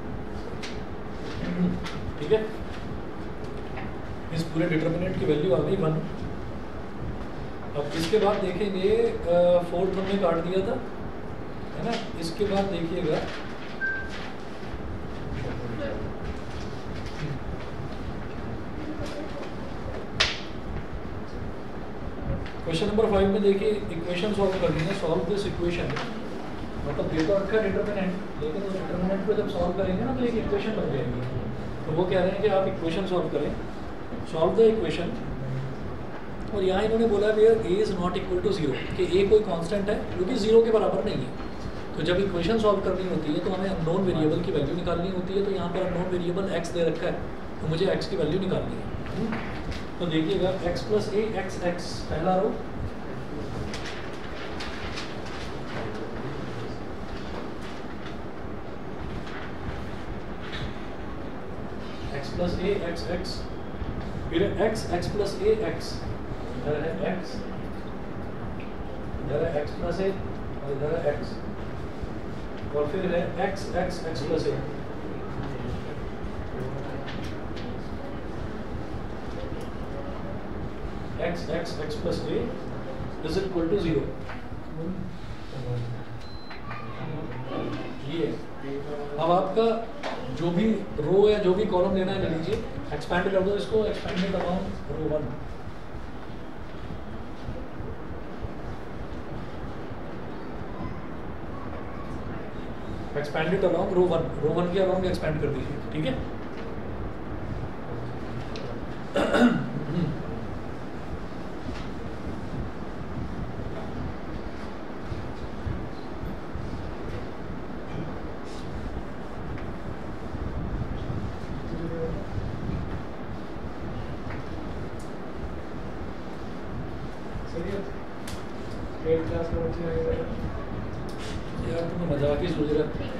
Speaker 1: ठीक है। इस पूरे डिटरमिनेंट की वैल्यू आ गई 1। अब इसके बाद देखेंगे, 4th हमने काट दिया था, है ना। इसके बाद देखिएगा, क्वेश्चन नंबर 5 में देखिए, इक्वेशन सॉल्व करनी है। सॉल्व दिस इक्वेशन, मतलब दे तो रखा डिटरमिनेंट, लेकिन उस डिटरमिनेंट को जब सॉल्व करेंगे ना तो एक इक्वेशन बन जाएगी। तो वो कह रहे हैं कि आप इक्वेशन सॉल्व करें, सॉल्व द इक्वेशन। और यहाँ इन्होंने बोला where a is not equal to 0, कि ए कोई कांस्टेंट है जो कि 0 के बराबर नहीं है। तो जब इक्वेशन सॉल्व करनी होती है तो हमें अननोन वेरिएबल की वैल्यू निकालनी होती है। तो यहाँ पर अननोन वेरिएबल x दे रखा है, तो मुझे x की वैल्यू निकालनी है। तो देखिएगा, x plus a x x पहला row, x plus a x x, फिर x प्लस ए एक्स, इधर है x, इधर है x प्लस ए और इधर है x, और फिर है x plus a, x plus a is equal to 0। ये अब आपका जो भी रो या जो भी कॉलम लेना है ले लीजिए, एक्सपैंड कर दो इसको, एक्सपैंड करवाऊँ रो 1, एक्सपैंडेड अलॉन्ग रो 1 के अलॉन्ग एक्सपैंड कर दीजिए, ठीक है।
Speaker 5: सही है 8 क्लास का बच्चे आएगा
Speaker 1: यार तुम्हें मजाक ही सोच रहा है।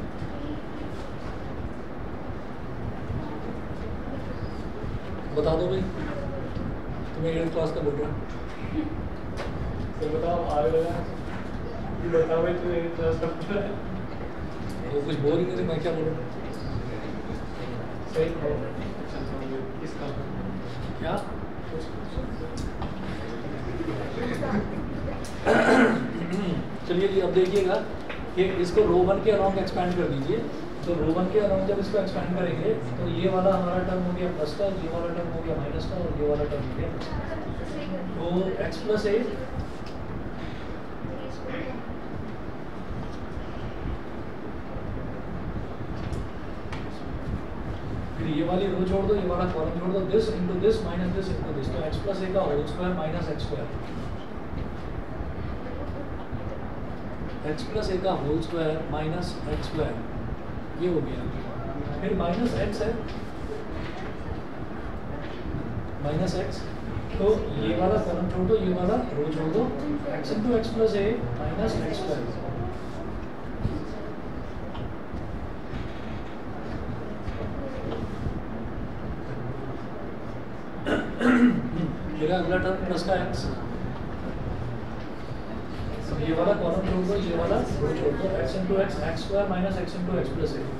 Speaker 1: बता दो भाई, तुम्हें 8th क्लास का बोल रहा हूँ।
Speaker 5: सर बताओ आ गया बताओ भाई तू 8 क्लास का बच्चा है
Speaker 1: वो कुछ बोल ही नहीं रहे, मैं क्या बोलूँ?
Speaker 5: सही है इसका
Speaker 1: क्या चलिए जी, अब देखिएगा कि इसको रो 1 के अराउंड एक्सपैंड कर दीजिए। तो रो 1 के अराउंड जब इसको एक्सपैंड करेंगे तो ये वाला हमारा टर्म हो गया प्लस का, ये वाला टर्म हो गया माइनस का, और ये वाला टर्म हो गया तो x प्लस 8 फिर ये वाली रो छोड़ दो, ये वाला कॉलम छोड़ दो, this into this minus this into this, तो x प्लस ए का whole square minus x square, x plus a का whole square minus x square, ये हो गया। फिर माइनस एक्स है, माइनस एक्स, तो ये वाला कॉलम छोड़ दो, ये वाला रो छोड़ दो, x into x plus a minus x square, मेरा अगला टर्म प्लस का x, ये वाला कॉलम छोड़ दो, ये वाला रो छोड़ दो, x into x x square minus x into x plus a,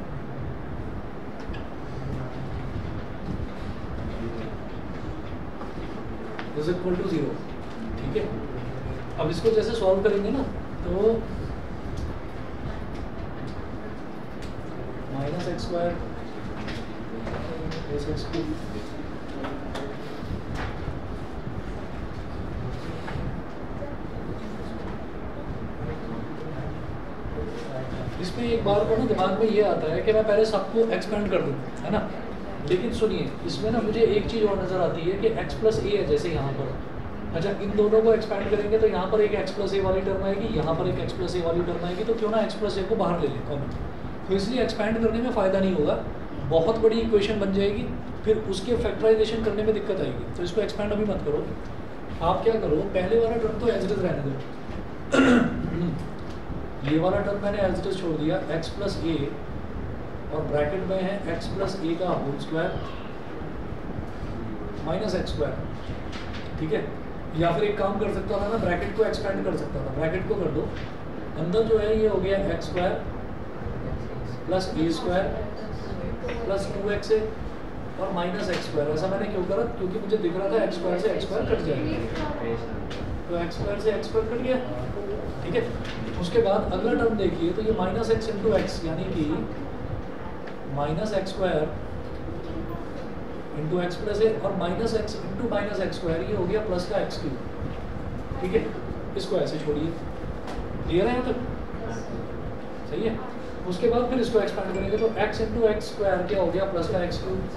Speaker 1: is equal to 0। ठीक है, अब इसको जैसे सॉल्व करेंगे ना तो minus x square plus x cube, इसमें एक बार को ना दिमाग में ये आता है कि मैं पहले सबको एक्सपेंड कर दूं, है ना। लेकिन सुनिए, इसमें ना मुझे एक चीज़ और नज़र आती है कि x प्लस ए है जैसे यहाँ पर, अच्छा इन दोनों को एक्सपेंड करेंगे तो यहाँ पर एक x प्लस ए वाली टर्म आएगी, यहाँ पर एक x प्लस ए वाली टर्म आएगी, तो क्यों ना x प्लस ए को बाहर ले लें कॉमन। तो इसलिए एक्सपेंड करने में फ़ायदा नहीं होगा, बहुत बड़ी इक्वेशन बन जाएगी, फिर उसके फैक्टराइजेशन करने में दिक्कत आएगी, तो इसको एक्सपेंड अभी मत करो। आप क्या करो, पहले वाला टर्म तो एज इट इज रहने दो, ये वाला टर्म मैंने एज इट इज छोड़ दिया, x प्लस ए, और ब्रैकेट में है x प्लस ए का whole square minus x square. ठीक है, या फिर एक काम कर सकता था ना, ब्रैकेट को एक्सपेंड कर सकता था, ब्रैकेट को कर दो, अंदर जो है ये हो गया x square plus a square plus 2x a और माइनस एक्स स्क्वायर। ऐसा मैंने क्यों करा, क्योंकि मुझे दिख रहा था एक्स स्क्वायर से एक्स स्क्वायर कट जाएगा, तो एक्स स्क्वायर से एक्स स्क्वायर कट गया। ठीक है, उसके बाद अगला टर्म देखिए, तो ये माइनस एक्स इंटू एक्स, यानी कि minus x square into x plus a और minus x into minus x square, ये हो गया प्लस का एक्स क्यूब। ठीक है, इसको ऐसे छोड़िए, क्लियर है यहाँ तक, सही है। उसके बाद फिर इसको एक्सपेंड करेंगे तो x इंटू एक्स स्क्वायर क्या हो गया प्लस का एक्स क्यूब,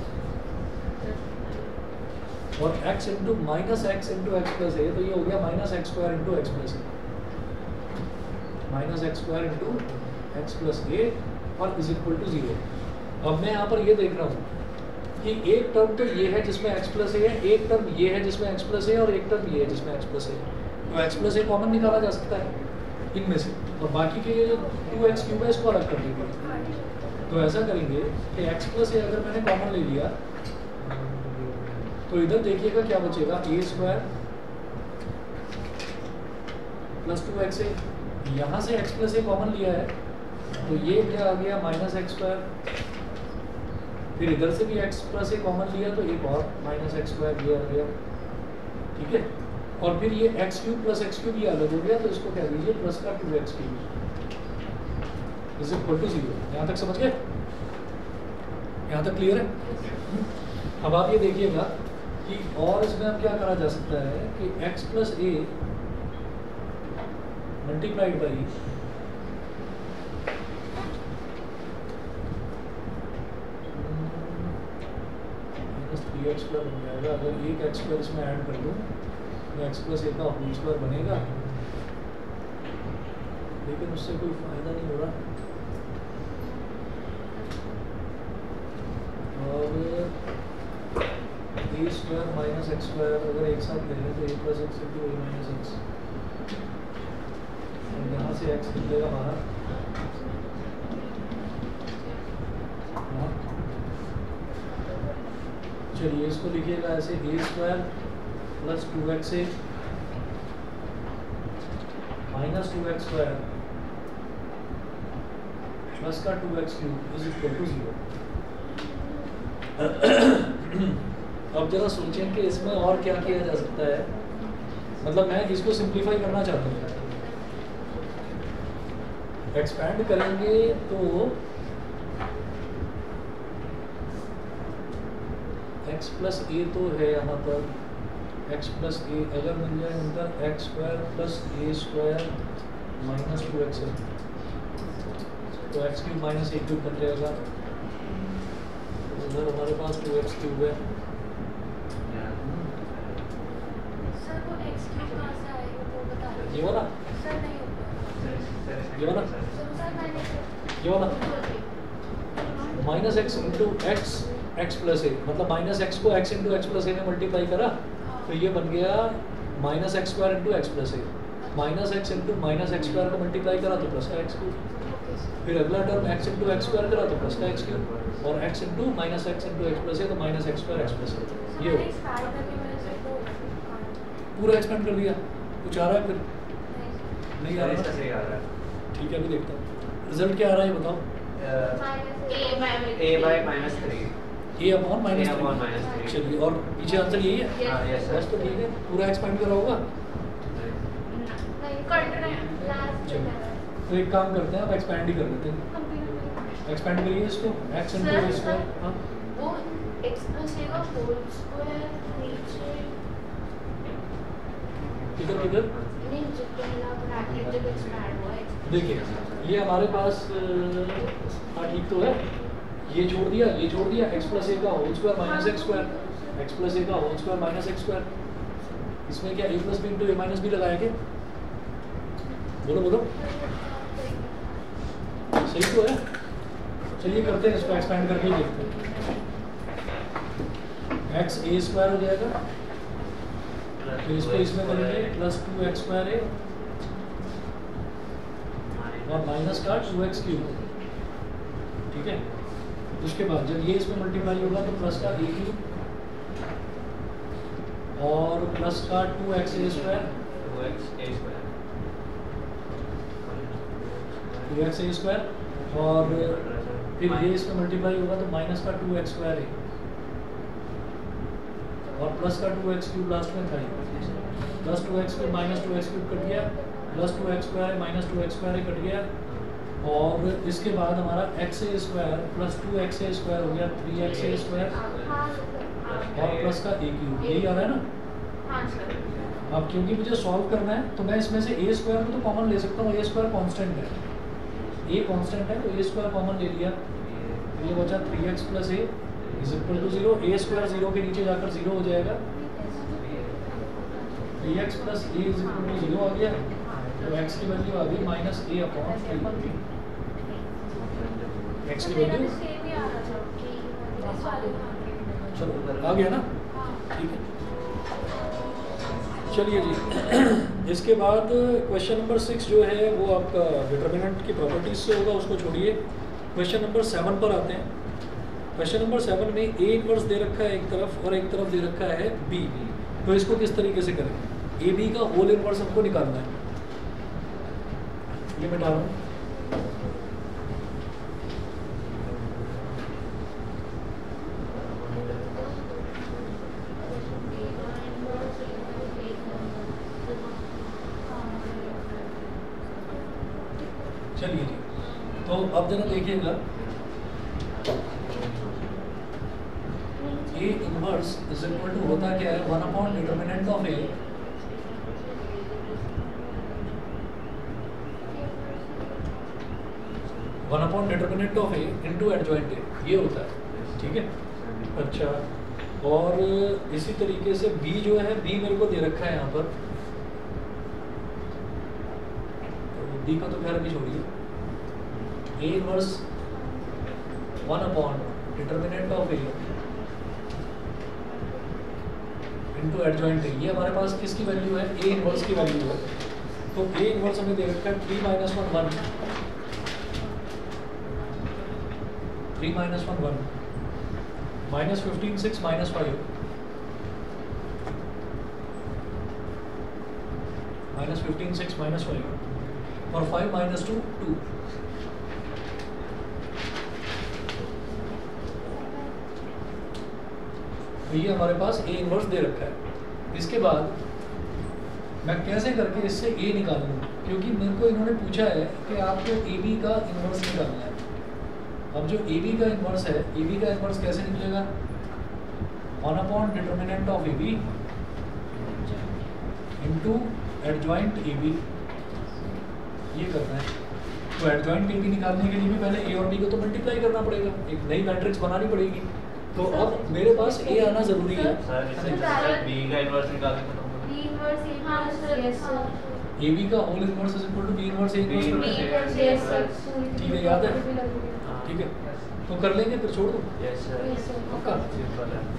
Speaker 1: और x into minus x into x plus a, तो ये हो गया minus x square into x plus a, minus x square into x plus a और इज इक्वल टू 0। अब मैं यहाँ पर ये देख रहा हूँ कि एक टर्म तो ये है जिसमें x प्लस ए है, एक टर्म ये है जिसमें x प्लस ए और एक टर्म ये है जिसमें x प्लस ए है, तो x प्लस ए कॉमन निकाला जा सकता है इनमें से, और बाकी के ये जो 2x क्यूब है इसको अलग कर देंगे। तो ऐसा करेंगे कि x प्लस ए अगर मैंने कॉमन ले लिया तो इधर देखिएगा क्या बचेगा, ए स्क्वायर प्लस 2x ए, यहाँ से x प्लस ए कॉमन लिया है तो ये क्या आ गया माइनस एक्स स्क्वायर, फिर इधर से भी x प्लस ए कॉमन लिया तो एक और माइनस एक्स स्क्वायर ये आ गया। ठीक है, और फिर ये x cube plus x cube ये अलग हो गया, तो इसको कह दीजिए प्लस का 2x cube is equal to 0। यहाँ तक समझ गए, यहाँ तक क्लियर है। अब आप ये देखिएगा कि और इसमें अब क्या करा जा सकता है कि x plus a multiplied by x square बन जाएगा, अगर एक एक्स स्क्वायर इसमें ऐड कर दूँ तो एक्स प्लस ए का होल स्क्वायर बनेगा, लेकिन उससे कोई फायदा नहीं हो रहा। और a square minus x square अगर एक साथ ले लें तो a plus x into a minus x, यहाँ से एक्स निकलेगा बाहर, चलिए इसको लिखिएगा ऐसे a square plus 2x a minus 2x square plus का 2x cube is equal to 0। अब जरा सोचें कि इसमें और क्या किया जा सकता है, मतलब मैं इसको सिंप्लीफाई करना चाहता हूँ, एक्सपैंड करेंगे तो x प्लस ए तो है यहाँ पर, x प्लस ए अगर मिल जाए अंदर x square plus a square minus 2x है तो x cube minus a cube बन जाएगा, तो उधर हमारे पास 2x क्यूब है।
Speaker 3: सर वो x क्यूब कहाँ से आएगा वो बता दीजिए।
Speaker 1: ये वाला,
Speaker 3: सर नहीं होगा।
Speaker 1: ये वाला,
Speaker 3: सर मैंने
Speaker 1: ये वाला minus x into x plus a, मतलब माइनस एक्स को x into x plus a में मल्टीप्लाई करा तो ये बन गया minus x square into x plus a, minus x into minus x square को मल्टीप्लाई करा तो प्लस का एक्स क्यूब, फिर अगला term x into x square करा तो प्लस का एक्स क्यूब, और x into minus x into x plus a तो minus x square x plus a. ये पूरा एक्सपेंड कर दिया, कुछ आ रहा है फिर नहीं आ
Speaker 4: इसका
Speaker 1: रहा?
Speaker 4: सही आ रहा है।
Speaker 1: ठीक है अभी देखता हूँ रिजल्ट क्या आ रहा है, ये बताओ।
Speaker 4: a by minus 3।
Speaker 1: A upon minus
Speaker 4: A upon minus 3।
Speaker 1: चलिए, और पीछे आंसर यही है?
Speaker 4: हाँ, yes, sir।
Speaker 1: बस तो ठीक है, पूरा एक्सपेंड करा होगा। तो एक काम करते हैं, अब एक्सपेंड ही कर लेते हैं। एक्सपेंड करिए इसको, एक्स इंटू ए स्क्वायर। हाँ
Speaker 3: वो x प्लस ए का होल स्क्वायर नीचे
Speaker 1: किधर किधर
Speaker 3: नीचे पहला ब्रैकेट जब एक्सपैंड हुआ है।
Speaker 1: देखिए ये हमारे पास हाँ ठीक तो है, ये छोड़ दिया, ये छोड़ दिया, एक्स प्लस ए का whole square minus x square, x plus a का whole square minus x square, इसमें क्या a plus b into a minus b लगाया क्या? बोलो बोलो, सही तो है। चलिए करते हैं इसको, एक्सपेंड करके देखते हैं। एक्स ए स्क्वायर हो जाएगा, तो इसको इसमें करेंगे प्लस 2x स्क्वायर ए और माइनस का 2x क्यूब, ठीक है। उसके बाद जब ये इसमें मल्टीप्लाई होगा तो प्लस का ए क्यूब और प्लस का 2x a square, 2x a square, और फिर ये इसमें मल्टीप्लाई होगा तो माइनस का 2x स्क्वायर ए और प्लस का 2x क्यूब लास्ट में था, plus 2x cube minus 2x cube cut गया, plus 2x square minus 2x square cut गया, और इसके बाद हमारा x a square plus 2x a square हो गया 3x ए स्क्वायर और प्लस का ए क्यूब, यही आ रहा है ना।
Speaker 3: हाँ सर।
Speaker 1: अब क्योंकि मुझे सॉल्व करना है तो मैं इसमें से ए स्क्वायर को तो कॉमन ले सकता हूँ, ए स्क्वायर कांस्टेंट है, ए कांस्टेंट है तो ए स्क्वायर कॉमन ले लिया, ये बचा 3x plus a is equal to 0, a square 0 के नीचे जाकर 0 हो जाएगा, 3x plus a is equal to 0 आ गया, तो x की वैल्यू आ गई माइनस ए अपॉन 3, x की वैल्यू चलो आ गया ना, ठीक है। चलिए जी, इसके बाद क्वेश्चन नंबर 6 जो है वो आपका डिटर्मिनेंट की प्रॉपर्टीज से होगा, उसको छोड़िए। क्वेश्चन नंबर 7 पर आते हैं। क्वेश्चन नंबर 7 में ए इनवर्स दे रखा है एक तरफ और एक तरफ दे रखा है बी, तो इसको किस तरीके से करें? ए बी का होल इनवर्स हमको निकालना है, ये मिटा रहा हूँ। चलिए जी, तो अब जरा देखिएगा, a inverse is equal to होता क्या है, 1 upon determinant of a one upon determinant of a into adjoint a, ये होता है, ठीक है। अच्छा, और इसी तरीके से बी जो है, बी मेरे को दे रखा है यहाँ पर, बी का तो खैर भी छोड़िए, a inverse 1 upon determinant of a into adjoint a, ये हमारे पास किसकी वैल्यू है, ए इनवर्स की वैल्यू है। तो ए इनवर्स हमें दे रखा है 3 - 1 1, 3 - 1 1, -15 6 -5, -15 6 -5, और 5 - 2 2। तो ये हमारे पास ए इनवर्स दे रखा है। इसके बाद मैं कैसे करके इससे ए निकाल लूँ, क्योंकि मेरे को इन्होंने पूछा है कि आपको ए बी का इनवर्स निकालना है। अब जो ए बी का इनवर्स है, ए बी का इनवर्स कैसे निकलेगा, 1/डिटर्मिनेंट of a b into adjoint a b, ये करना है। तो एडजॉइंट ए बी निकालने के लिए भी पहले ए और बी को तो मल्टीप्लाई करना पड़ेगा, एक नई मैट्रिक्स बनानी पड़ेगी। तो अब मेरे पास ए आना जरूरी है।
Speaker 4: बी का इनवर्स निकालने का
Speaker 3: b inverse a sir, yes sir,
Speaker 1: a B का whole inverse is equal to b inverse a
Speaker 3: b
Speaker 1: inverse.
Speaker 3: Inverse yes sir,
Speaker 1: ठीक है, याद है, ठीक है, तो कर लेंगे, फिर छोड़ दो।
Speaker 4: यस सर,
Speaker 3: यस सर,
Speaker 1: पक्का।
Speaker 4: सिंपल है।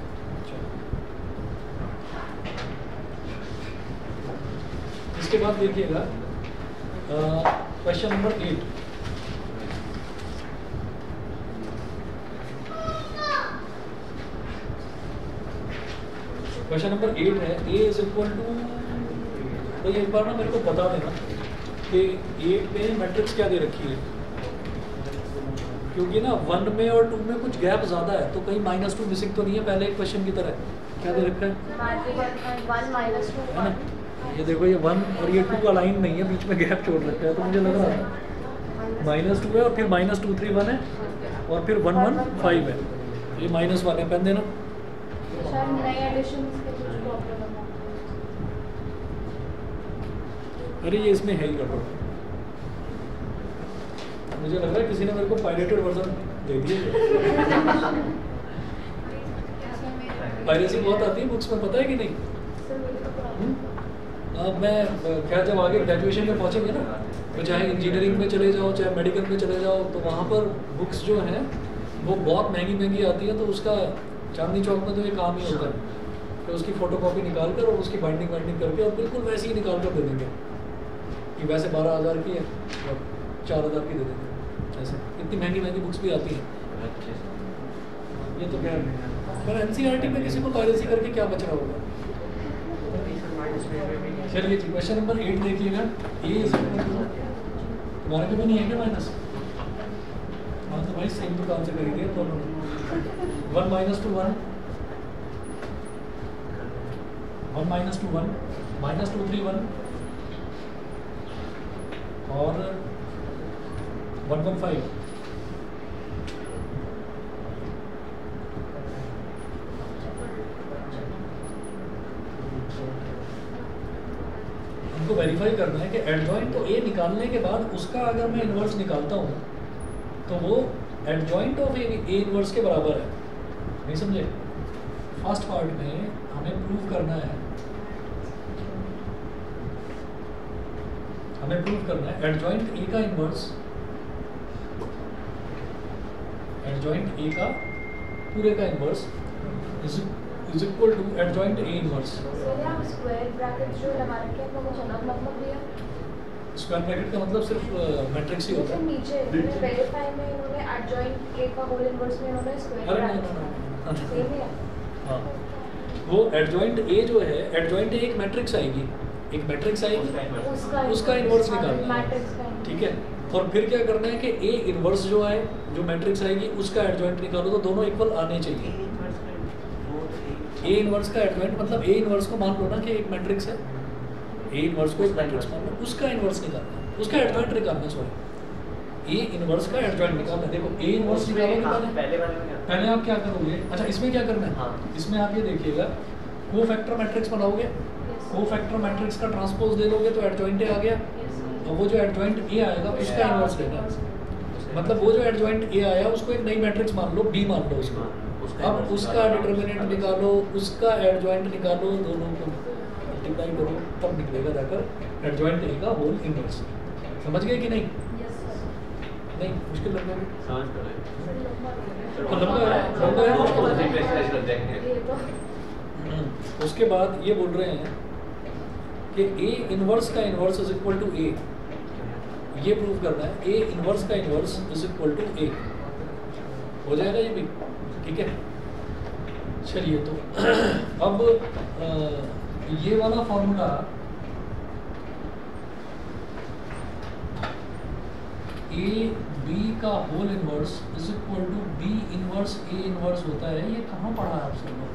Speaker 1: इसके बाद देखिएगा क्वेश्चन नंबर 8। क्वेश्चन नंबर 8 है a इज इक्वल टू, तो एक बार ना मेरे को बता देना कि 8 में मैट्रिक्स क्या दे रखी है, क्योंकि ना 1 में और 2 में कुछ गैप ज़्यादा है, तो कहीं -2 मिसिंग तो नहीं है पहले एक क्वेश्चन की तरह। क्या दे रखा है,
Speaker 3: 1 - 2
Speaker 1: है ना, ये देखो ये 1 और ये 2 का लाइन नहीं है, बीच में गैप छोड़ रखा है, तो मुझे लग रहा है -2 है और फिर -2 3 1 है और फिर 1 1 5 है, ये -1 है, पेन देना।
Speaker 3: शायद नए एडिशंस के कुछ प्रॉब्लम है।
Speaker 1: अरे ये इसमें है ही गड़बड़, मुझे लग रहा है किसी ने मेरे को पायरेटेड वर्जन दे दिया। पायरेसी बहुत आती है बुक्स में, पता है कि नहीं। अब मैं क्या, जब आगे ग्रेजुएशन में पहुंचेंगे ना, तो चाहे इंजीनियरिंग में चले जाओ चाहे मेडिकल में चले जाओ, तो वहाँ पर बुक्स जो हैं वो बहुत महंगी महंगी आती है, तो उसका चांदनी चौक में तो ये काम ही होता है कि उसकी फ़ोटोकॉपी निकाल कर और उसकी बाइंडिंग करके और बिल्कुल वैसे ही निकाल कर दे देंगे कि वैसे 12,000 की है और 4,000 की दे देंगे, ऐसे इतनी महंगी महंगी बुक्स भी आती हैं। ये तो खैर पर एनसीईआरटी में किसी को पायरेसी करके क्या बच रहा होगा। चलिए जी, क्वेश्चन नंबर 8 देखिएगा। ए इज इक्वल टू, तुम्हारे पे भी नहीं है क्या माइनस? हाँ तो भाई सेम दुकान से खरीदिए दोनों ने। 1 - 2 1, 1 - 2 1, -2 3 1 और 1 1 5। हमको वेरीफाई करना है कि एडजॉइंट तो ए निकालने के बाद उसका अगर मैं इन्वर्स निकालता हूँ तो वो एडजॉइंट ऑफ ए इन्वर्स के बराबर है। नहीं समझे? फर्स्ट पार्ट में हमें प्रूव करना है, एडजॉइंट ए का इन्वर्स, एडजॉइंट ए का पूरे का inverse is equal to adjoint a inverse.
Speaker 3: Sir यहाँ स्क्वायर ब्रैकेट जो लगा रखे हैं वो कुछ अलग मतलब दिया।
Speaker 1: स्क्वायर ब्रैकेट का मतलब सिर्फ मैट्रिक्स ही होता है।
Speaker 3: नीचे वेरीफाई में इन्होंने एडजॉइंट ए का होल इनवर्स में इन्होंने स्क्वायर
Speaker 1: अरे
Speaker 3: ब्रैकेट सेम है।
Speaker 1: हाँ, वो एडजॉइंट ए जो है, एडजॉइंट ए एक मैट्रिक्स आएगी, एक मैट्रिक्स आएगी, उसका इन्वर्स निकालना है,
Speaker 3: मैट्रिक्स का
Speaker 1: ठीक है। और फिर क्या करना है कि ए इन्वर्स जो है, जो मैट्रिक्स आएगी उसका एडजॉइंट निकालो, तो दोनों इक्वल आने चाहिए। ए इन्वर्स का एडजॉइंट मतलब ए इन्वर्स को मान लो ना कि एक मैट्रिक्स है, ए इन्वर्स को एक मैट्रिक्स मान लो, उसका इन्वर्स निकालना है, उसका एडजॉइंट निकालना है, सॉरी ए इन्वर्स का एडजॉइंट निकालना है। देखो ए इन्वर्स निकालोगे पहले आप क्या करोगे, अच्छा इसमें क्या करना है,
Speaker 4: हाँ।
Speaker 1: इसमें आप ये देखिएगा कोफैक्टर मैट्रिक्स बनाओगे, कोफैक्टर मैट्रिक्स का ट्रांसपोज दे दोगे तो एडजॉइंट ए आ गया। और वो जो एडजॉइंट ए आएगा उसका इन्वर्स लेना है, मतलब वो जो एडजॉइंट ए आया उसको एक नई मैट्रिक्स मान लो, बी मान लो उसको, अब उसका डिटर्मिनेंट निकालो, उसका एडजॉइंट निकालो, दोनों को मल्टीप्लाई करो, तब निकलेगा जाकर एडजॉइंट ए का होल इनवर्स। समझ गए कि नहीं? नहीं मुश्किल लग रहा है, तो लंबा है मुश्किल है। उसके बाद ये बोल रहे हैं कि ए इनवर्स का inverse is equal to a, ये प्रूव करना है। ए इनवर्स का inverse is equal to a, हो जाएगा ये भी, ठीक है। चलिए तो अब ये वाला फॉर्मूला ए बी का whole inverse is equal to b inverse a inverse होता है। ये कहाँ पढ़ा है आप सब लोग?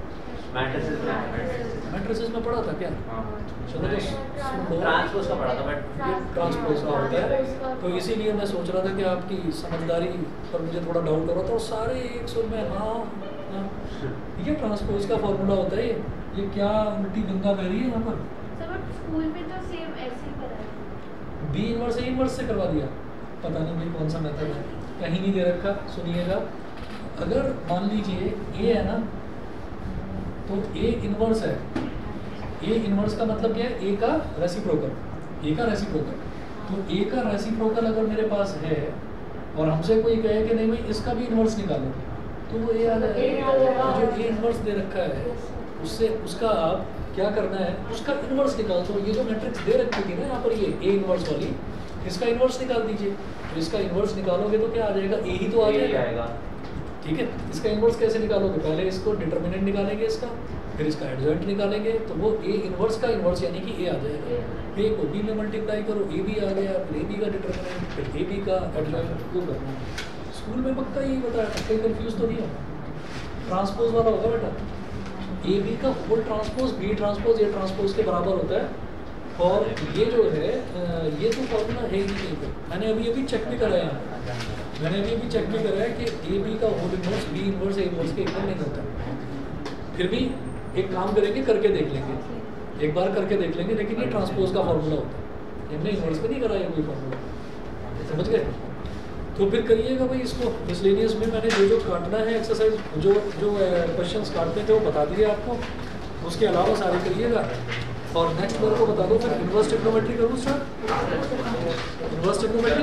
Speaker 1: मैट्रिसेस में पढ़ा था क्या? चलो तो
Speaker 4: ट्रांसपोज का पढ़ा था, बट
Speaker 1: ये ट्रांसपोज का होता है। तो इसीलिए मैं सोच रहा था कि आपकी समझदारी पर मुझे थोड़ा डाउट हो रहा था, और सारे एक सुर में हाँ हाँ, ये ट्रांसपोज का फॉर्मूला होता है। ये क्या उल्टी गंगा बह रही है यहाँ पर?
Speaker 3: सर बट स्कूल में तो सेम ऐसे ही करा है।
Speaker 1: बी इनवर्स ए इनवर्स से करवा दिया, पता नहीं भाई कौन सा मेथड है, कहीं नहीं दे रखा। सुनिएगा, अगर मान लीजिए ए है ना, तो ए इनवर्स है। ए इनवर्स का मतलब क्या है? ए का रेसिप्रोकल, ए का रेसिप्रोकल। तो ए का रेसिप्रोकल अगर मेरे पास है और हमसे कोई कहे कि नहीं भाई इसका भी इनवर्स निकालो, तो वो ए आ जाएगा। जो ए इनवर्स दे रखा है उससे उसका आप क्या करना है, उसका इनवर्स निकाल दो। ये जो मैट्रिक्स दे रखी थी ना यहाँ पर, ये ए इनवर्स वाली, इसका इनवर्स निकाल दीजिए। तो इसका इनवर्स निकालोगे तो क्या आ जाएगा? ए ही तो आ जाएगा, ठीक है। इसका इनवर्स कैसे निकालोगे? पहले इसको डिटर्मिनेंट निकालेंगे इसका, फिर इसका एडजॉइंट निकालेंगे, तो वो ए इनवर्स का इनवर्स यानी कि ए आ जाएगा। ए को बी में मल्टीप्लाई करो, ए बी आ गया, फिर ए बी का डिटर्मिनेंट, फिर ए बी का एडजॉइंट, वो करना है। स्कूल में पक्का यही बताया था, कहीं कंफ्यूज तो नहीं हो। ट्रांसपोज वाला होगा बेटा, ए बी का whole transpose b transpose a transpose के बराबर होता है। और ये जो है ये तो फॉर्मूला है ही नहीं पे। मैंने अभी चेक भी कराया है, मैंने अभी चेक भी कराया कि ए बी का whole inverse b inverse a inverse के इक्वल नहीं होता। फिर भी एक काम करेंगे, करके देख लेंगे, एक बार करके देख लेंगे। लेकिन ये ट्रांसपोज का फॉर्मूला होता है, हमने इनवर्स पे नहीं कराया कोई फॉर्मूला, समझ गए? तो फिर करिएगा भाई इसको मिसलेनियस में। मैंने जो काटना है एक्सरसाइज, जो क्वेश्चंस काटते थे वो बता दिए आपको, उसके अलावा सारे करिएगा। और नेक्स्ट मेरे को बता दो फिर इनवर्स ट्रिग्नोमेट्री करूँ स्टार्ट? इनवर्स ट्रिग्नोमेट्री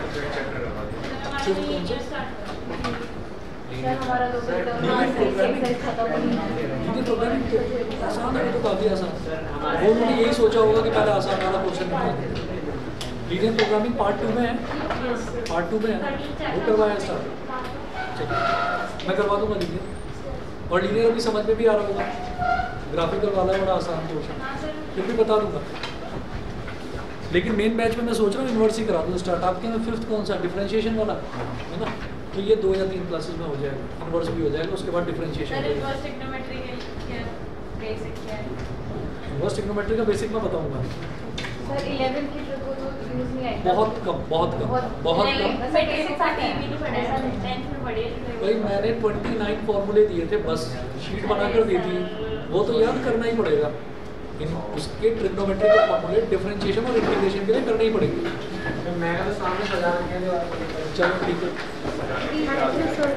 Speaker 1: आसान है, तो काफ़ी आसान। वो उन्होंने यही सोचा होगा कि पहले आसान वाला क्वेश्चन निकाल। लीनियर प्रोग्रामिंग पार्ट 2 में है, पार्ट 2 में है, वो करवाया स्टार्ट। चलिए मैं करवा दूंगा लीनियर, और लीनियर अभी समझ में भी आ रहा होगा। ग्राफिकल वाला है बड़ा आसान क्वेश्चन, फिर भी बता दूंगा। लेकिन मेन बैच में मैं सोच रहा हूँ इनवर्स ही करा दूँ स्टार्ट। आपके में 5th कौन सा? डिफरेंशिएशन वाला है ना, तो ये 2 या 3 क्लासेस में हो जाएगा, इनवर्स भी हो जाएगा, उसके बाद डिफरेंशिएशन। इनवर्स ट्रिग्नोमेट्री का बेसिक मैं बताऊंगा।
Speaker 3: सर 11 की ट्रिक को तो यूज नहीं आएगा,
Speaker 1: बहुत कम, बहुत कम, बहुत कम। भाई मैंने 29 फॉर्मूले दिए थे, बस शीट बनाकर दी थी, वो तो याद करना ही पड़ेगा। उसके ट्रिग्नोमेट्री के फॉर्मूले डिफरेंशिएशन और इंटीग्रेशन के लिए करने ही पड़ेंगे।
Speaker 5: मैं तो सामने सजा रखे हैं।
Speaker 1: चलो ठीक है।